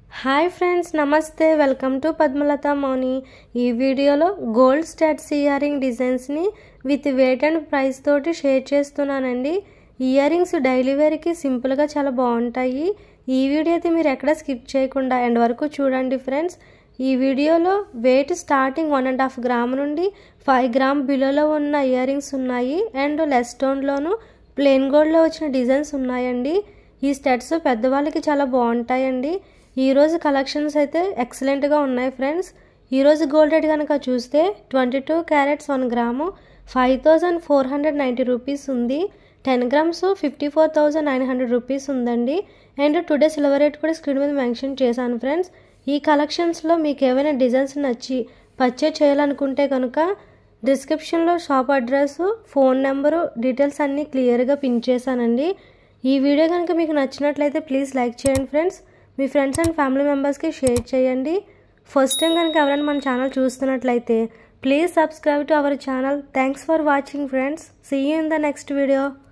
Hi friends, నమస్తే. Welcome to Padmalatha Mouni. ఈ వీడియోలో గోల్డ్ స్టడ్స్ ఇయర్ రింగ్ డిజైన్స్ని విత్ వెయిట్ అండ్ ప్రైస్ తోటి షేర్ చేస్తున్నానండి. ఇయర్ రింగ్స్ డైలీ వేర్కి సింపుల్గా చాలా బాగుంటాయి. ఈ వీడియో అయితే మీరు ఎక్కడ స్కిప్ చేయకుండా ఎండ్ వరకు చూడండి ఫ్రెండ్స్. ఈ వీడియోలో వెయిట్ స్టార్టింగ్ 1.5 గ్రామ్ నుండి 5 గ్రామ్ బిలోలో ఉన్న ఇయర్ రింగ్స్ ఉన్నాయి. అండ్ లెస్ స్టోన్లోను ప్లెయిన్ గోల్డ్లో వచ్చిన డిజైన్స్ ఉన్నాయండి. ఈ స్టడ్స్ పెద్దవాళ్ళకి చాలా బాగుంటాయండి. ఈరోజు కలెక్షన్స్ అయితే ఎక్సలెంట్గా ఉన్నాయి ఫ్రెండ్స్. ఈరోజు గోల్డ్ రేట్ కనుక చూస్తే 22 క్యారెట్స్ 1 గ్రాము 5490 రూపీస్ ఉంది. 10 గ్రామ్స్ 54,900 రూపీస్ ఉందండి. అండ్ టుడే సిల్వర్ రేట్ కూడా స్క్రీన్ మీద మెన్షన్ చేశాను ఫ్రెండ్స్. ఈ కలెక్షన్స్లో మీకు ఏమైనా డిజైన్స్ నచ్చి పర్చేజ్ చేయాలనుకుంటే కనుక డిస్క్రిప్షన్లో shop address, phone number, details అన్నీ క్లియర్గా పిన్ చేశానండి. ఈ వీడియో కనుక మీకు నచ్చినట్లయితే ప్లీజ్ లైక్ చేయండి ఫ్రెండ్స్. మీ ఫ్రెండ్స్ అండ్ ఫ్యామిలీ మెంబర్స్కి షేర్ చేయండి. ఫస్ట్ టైం కనుక ఎవరైనా మన ఛానల్ చూస్తున్నట్లయితే please subscribe to our channel. Thanks for watching friends. See you in the next video.